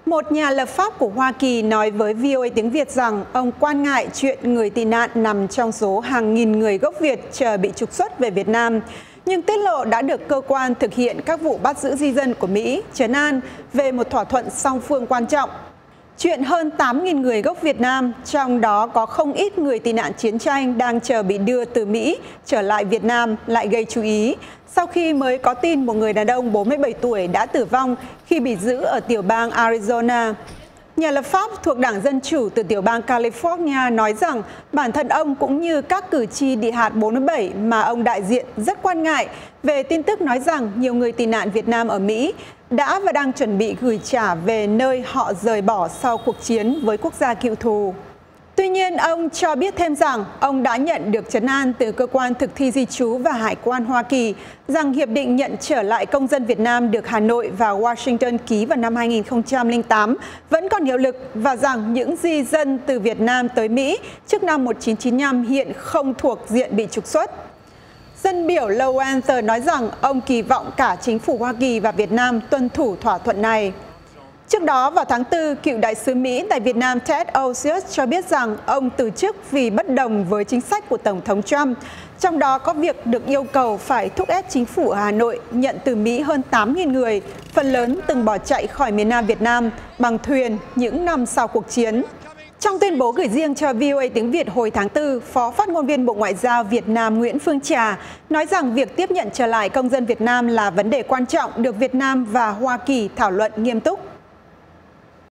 Một nhà lập pháp của Hoa Kỳ nói với VOA tiếng Việt rằng ông quan ngại chuyện người tị nạn nằm trong số hàng nghìn người gốc Việt chờ bị trục xuất về Việt Nam, nhưng tiết lộ đã được cơ quan thực hiện các vụ bắt giữ di dân của Mỹ trấn an về một thỏa thuận song phương quan trọng. Chuyện hơn 8.000 người gốc Việt Nam, trong đó có không ít người tị nạn chiến tranh đang chờ bị đưa từ Mỹ trở lại Việt Nam lại gây chú ý, sau khi mới có tin một người đàn ông 47 tuổi đã tử vong khi bị giữ ở tiểu bang Arizona. Nhà lập pháp thuộc Đảng Dân Chủ từ tiểu bang California nói rằng bản thân ông cũng như các cử tri địa hạt 47 mà ông đại diện rất quan ngại về tin tức nói rằng nhiều người tị nạn Việt Nam ở Mỹ đã và đang chuẩn bị gửi trả về nơi họ rời bỏ sau cuộc chiến với quốc gia cựu thù. Tuy nhiên, ông cho biết thêm rằng ông đã nhận được trấn an từ cơ quan thực thi di trú và hải quan Hoa Kỳ rằng hiệp định nhận trở lại công dân Việt Nam được Hà Nội và Washington ký vào năm 2008 vẫn còn hiệu lực và rằng những di dân từ Việt Nam tới Mỹ trước năm 1995 hiện không thuộc diện bị trục xuất. Dân biểu Lowenther nói rằng ông kỳ vọng cả chính phủ Hoa Kỳ và Việt Nam tuân thủ thỏa thuận này. Trước đó, vào tháng 4, cựu đại sứ Mỹ tại Việt Nam Ted Osius cho biết rằng ông từ chức vì bất đồng với chính sách của Tổng thống Trump, trong đó có việc được yêu cầu phải thúc ép chính phủ ở Hà Nội nhận từ Mỹ hơn 8.000 người, phần lớn từng bỏ chạy khỏi miền Nam Việt Nam bằng thuyền những năm sau cuộc chiến. Trong tuyên bố gửi riêng cho VOA tiếng Việt hồi tháng 4, Phó phát ngôn viên Bộ Ngoại giao Việt Nam Nguyễn Phương Trà nói rằng việc tiếp nhận trở lại công dân Việt Nam là vấn đề quan trọng được Việt Nam và Hoa Kỳ thảo luận nghiêm túc.